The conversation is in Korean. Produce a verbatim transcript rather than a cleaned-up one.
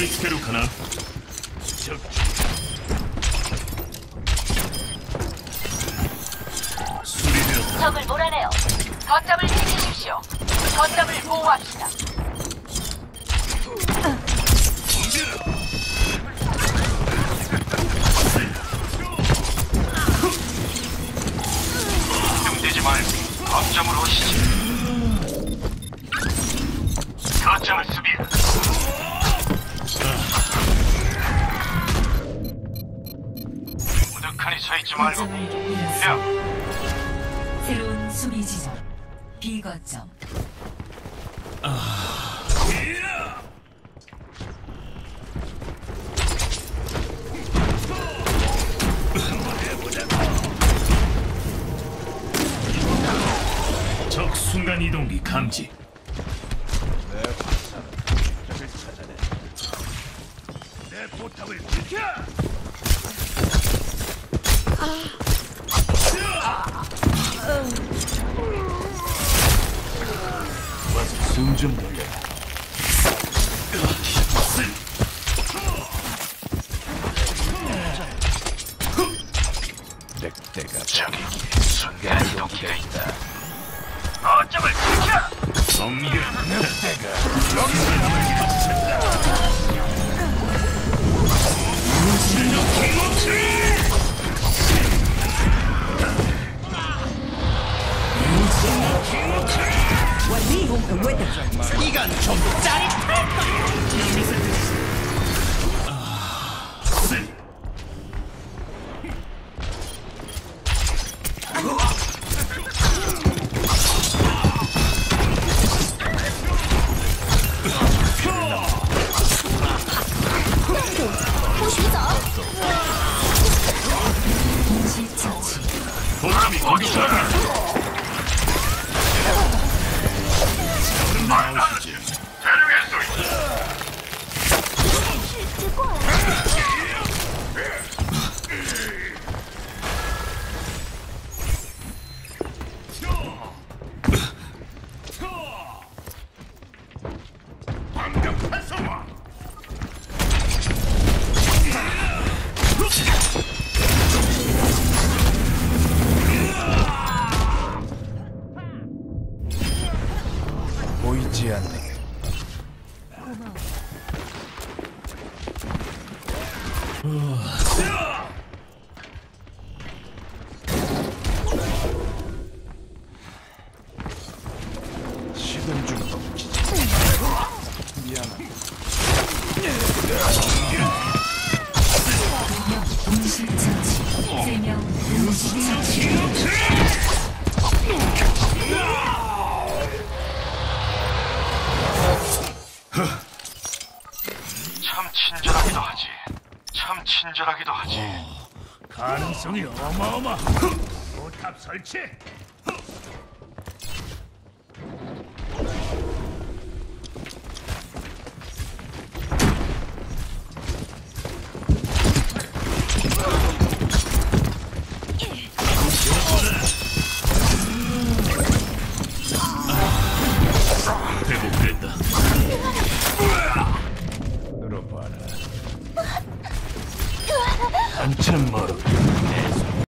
이대로 가나? 적. 수리되었다. 적을 몰아내요. 거점을 지키십시오. 거점을 보호합시다. 걱정되지 말고 거점으로 오시지. 거점을 수비해. 무득하니 서있지 말고. 야, 새로운 수비 지점 비거점. 적 순간 이동기 감지. 내 화살은 적을 찾아내. 내 포탑을 지켜. 와서 숨 좀 돌려. 늑대가 저기 순간 이동기가 있다. 거점을 지켜. 넘겨. 늑대가 여기서 이건 좀 짜릿할 보람이 공격하라. 나오시지. 보이지 않는 시동 중 덮치지. 미안하다. 동실처치 세명 동실처치. 참 친절하기도 하지. 참 친절하기도 하지. 가능성이 어마어마. 포탑 설치. 회복됐다. 들어봐라. 한참 멀어.